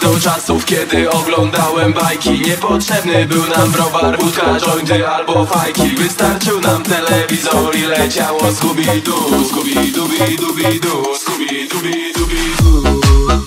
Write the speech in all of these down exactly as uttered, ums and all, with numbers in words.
do czasów, kiedy oglądałem bajki. Niepotrzebny był nam browar, wódka, jointy albo fajki. Wystarczył nam telewizor i leciało Scooby-Doo, Scooby-Dooby-Dooby-Doo, Scooby-Dooby-Dooby-Doo.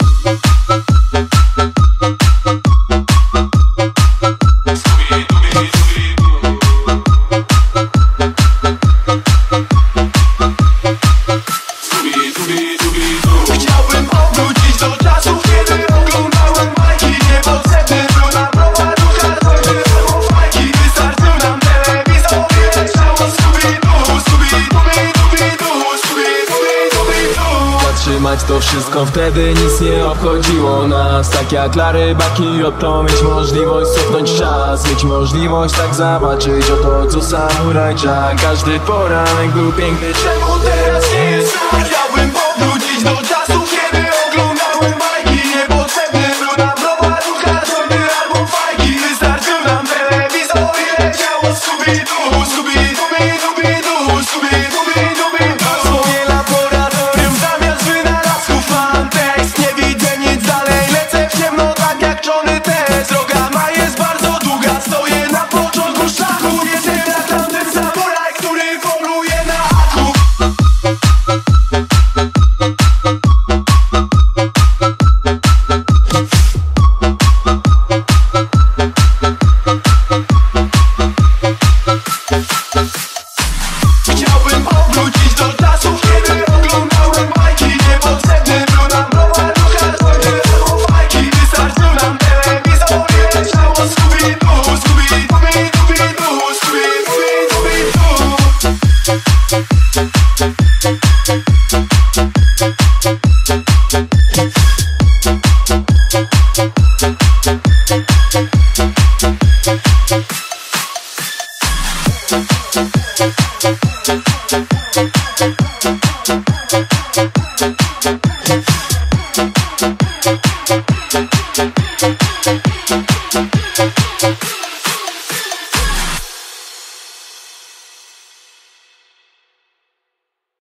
Chciałbym powrócić do czasów, kiedy oglądałem bajki. Niepotrzebny był nam browar, wódka, jointy albo fajki. Wystarczył nam telewizor i leciało Scooby-Doo, Scooby-Dooby-Dooby-Doo, Scooby-Dooby-Dooby-Doo. Zatrzymać to wszystko wtedy nic nie obchodziło nas. Tak jak Larry, Bucky, oto mieć możliwość cofnąć czas. Mieć możliwość tak zobaczyć oto co Samurai Jack. Każdy poranek był piękny, czemu teraz nie jest tak? Chciałbym powrócić do czasów, kiedy oglądałem bajki. Niepotrzebny był nam browar, wódka, jointy albo fajki. Wystarczył nam telewizor i leciało Scooby-Doo, Scooby-Dooby-Dooby-Doo, Scooby-Dooby-Dooby-Doo. Swoje laboratorium zamiast wynalazków mam tekst. Nie widzę nic dalej, lecę w ciemno tak jak Johnny Test. Droga ma jest bardzo długa, stoję na początku szlaku. Jestem jak tamten samuraj, który poluje na aku. Chciałbym powrócić do czasów, kiedy oglądałem bajki. Niepotrzebny był nam browar, wódka, jointy albo fajki. Wystarczył nam telewizor i leciało Scooby-Doo, Scooby-Dooby-Dooby-Doo, Scooby-Dooby-Dooby-Doo. We'll be right back.